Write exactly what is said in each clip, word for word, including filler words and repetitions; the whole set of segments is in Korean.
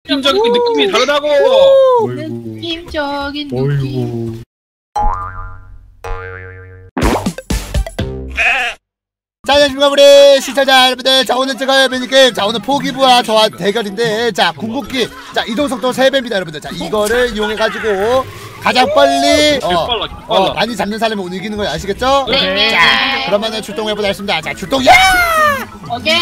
느낌적인 느낌이 다르다고. 느낌적인 어이구. 느낌. 자, 안녕하십니까 우리 시청자 여러분들. 자, 오늘 제가 미니게임, 자 오늘 포기부와 저와 대결인데, 자 궁극기, 자 이동속도 세 배입니다 여러분들. 자 이거를 이용해가지고 가장 빨리 어, 빨라, 빨라. 어, 많이 잡는 사람이 오늘 이기는 거예요. 아시겠죠? 네. 자 그러면은 출동해보도록 하겠습니다. 자 출동. 야! 오케이.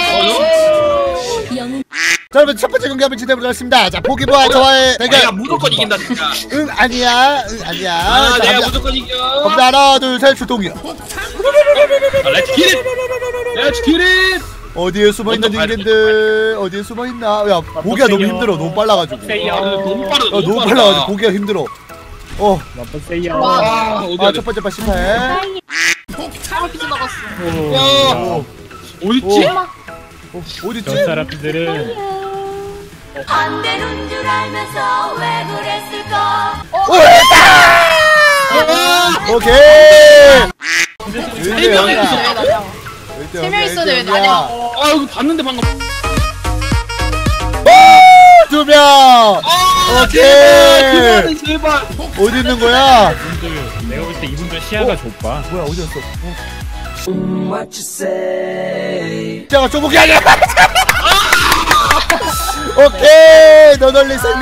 자 여러분 첫 번째 경기 한번 진행해보도록 하겠습니다. 자 포기부와 저와의 대결. 내가 무조건 이긴다 진짜. 응 아니야, 응 아니야. 아, 자, 내가 갑니다. 무조건 이겨. 갑니다. 하나 둘 셋 출동이요. 아, 렛츠 기릿. 렛츠 기릿. 어디에 숨어있는 먼저 봐야 닌겐들, 어디에 숨어있나. 야 보기가 너무 힘들어. 너무 빨라가지고. 아, 너무 빠르다. 어, 너무 너무 빨라가지고 빠르다. 보기가 힘들어. 어. 나쁘세요. 와. 아, 어디 아, 어디. 첫 번째 파 실패. 바로 삐져 나갔어. 와. 어딨지? 어, 어딨지? 저 사람들은 안 되는 줄 알면서 왜 그랬을까? 오, 됐다! 오케이! 세 명이 있었다고? 세 명 있었는데 왜 나냐? 아, 여기 봤는데 방금. 두 명! 아, 오케이. 제발, 그만해, 제발. 어디 있는 거야? 이분들 내가 볼 때 이분들 시야가 좁아. 뭐야, 어디 갔어? 자가 쪼복이 아니야! 오케이! 너널리 승리!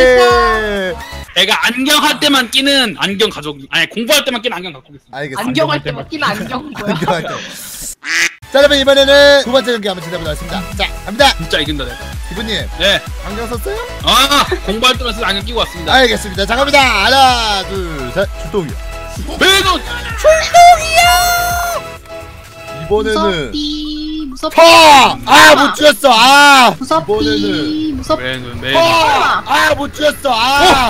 내가 안경 할 때만 끼는 안경 가족. 아니, 공부할 때만 끼는 안경 갖고 있어. 알겠어. 안경할 때만 끼는 안경 뭐야? 안경할 때. 자, 여러분, 이번에는 두 번째 경기 한번 진행해보도록 하겠습니다. 자, 갑니다! 진짜 이긴다 내가. 기부님, 네. 안경 썼어요? 아, 공부할 때만 쓰는 안경 끼고 왔습니다. 알겠습니다. 자, 갑니다! 하나, 둘, 셋, 출동이요. 매너. 이번에는 무섭디 무섭디 파! 아, 못 죽였어. 아! 무섭디 이번에는 무섭디. 매너, 매너. 파! 아, 못 죽였어. 아!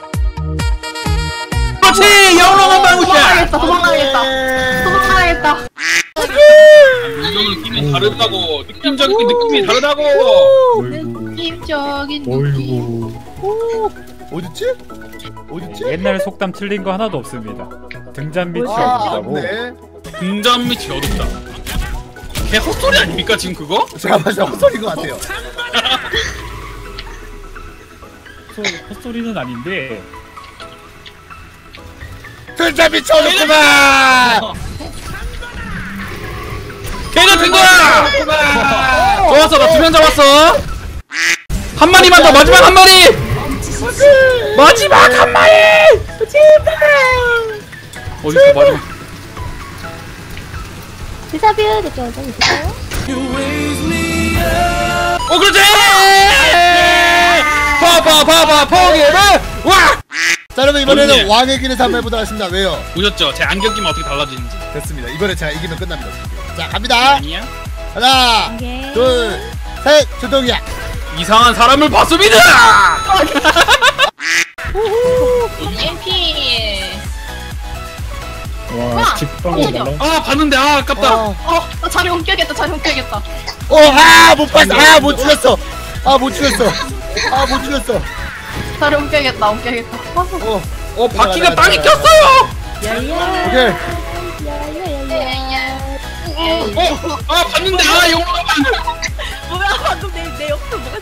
그렇지, 영롱한 방울이야. 도망가겠다 도망가겠다 도망가겠다. 안경을 끼면 다르다고. 느낌적인 느낌이 다르다고. 어이구. 느낌적인 느낌. 어이구. 어딨지? 어딨지? 옛날 속담 틀린 거 하나도 없습니다. 등잔 밑이 아, 어둡다고. 네. 등잔 밑이 어둡다. 걔 헛소리 아닙니까 지금 그거? 제가 봤을 때 헛소리인 것 같아요. 헛소- 헛소리는 아닌데 등잔 밑이 어둡구만! 걔가 된 거야! 좋았어, 나 두 명 잡았어. 한 마리만 더, 마지막 한 마리. 마지막 한 마리. 어디 있어 마지막? 대사뷰 느껴져 있어요? 어 그렇지! 봐봐 봐봐 포기를 와! 자, 여러분, 이번에는 언니. 왕의 길에서 한번 해보도록 하겠습니다. 왜요? 보셨죠? 제 안경 끼면 어떻게 달라지는지. 됐습니다. 이번에 제가 이기면 끝납니다. 자, 갑니다. 아니야? 하나, 오케이. 둘, 셋, 출동이야. 이상한 사람을 봤습니다! 엠피. 와 직방어 깜짝이야. 날라. 아 봤는데 아 아깝다. 어, 어, 나 자리 옮겨야겠다. 자리 옮겨야겠다. 어, 아, 못 봤어. 아, 못 죽였어. 아, 못 죽였어. 아, 못 죽였어. 자리 옮겨야겠다. 옮겨야겠다. 어, 어 바퀴가 나가, 땅에 나가, 꼈어요! 오케이. 어! 아 봤는데 아 영롱한 뭐야 방금 내, 내 옆으로 뭐가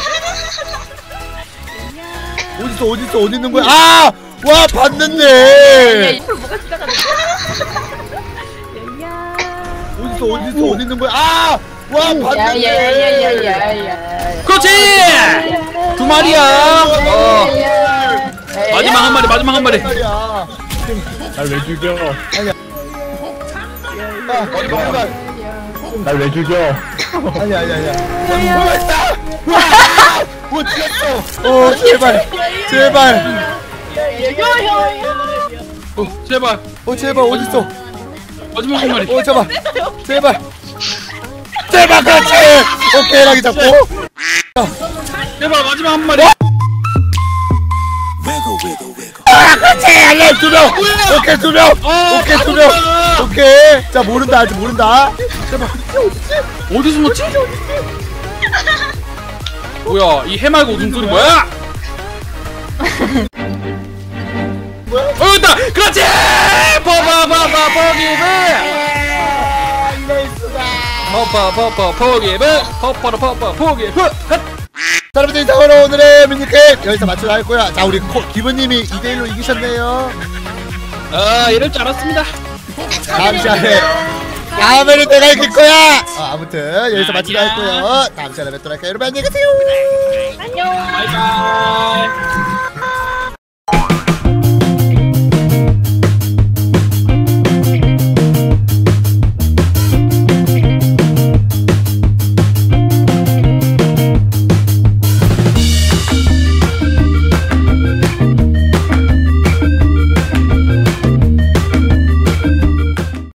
지나가네. 어딨어, 어딨어, 어디 있는 거야? 아! 와, 봤는데! 옆으로 뭐가 지나가네. 야야. 어딨어, 어딨어, 어디 있는 거야? 아! 와, 봤는데! 야야야야야야야. 그렇지! 두 마리야! 어 마지막 한 마리 마지막 한 마리. 말이야. 날 왜 죽여? 아, 마지막 한 마리. 날 왜 죽여? 아니야, 아니야, 아니야. 뭐였다! 와! 못 죽였어! 어, 제발! 제발! 어 제발 어, 제발, 어딨어? 마지막 한 마리. 어, 제발! 제발! 제발, 그렇지! 오케이, 락이 잡고. 제발 마지막 한 마리. 아, 그렇지! 알레, 두 명! 오케이, 두 명! 아, 오케이, 두 명! 맞았다. 오케이! 자, 모른다, 아직 모른다. 제발. 어디 숨었지? 뭐야 이 해맑고 웃음소리 뭐야? 뭐야? 어 있다! 그렇지! 퍼퍼퍼퍼 포기브! 퍼퍼퍼퍼 포기브! 퍼퍼퍼퍼 포기브! 자, 여러분들 이상으로 오늘의 미니게임 여기서 마치도록 하겠고요. 자, 우리 코, 기부님이 이 대 일로 이기셨네요. 아 이럴 줄 알았습니다. 다음 시간에 다음에는 내가 이길 거야. 어, 아무튼 여기서 마치도록 하겠고요. 다음 시간에 뵙도록 할게요. 여러분 안녕히 계세요. 안녕. 바이바이.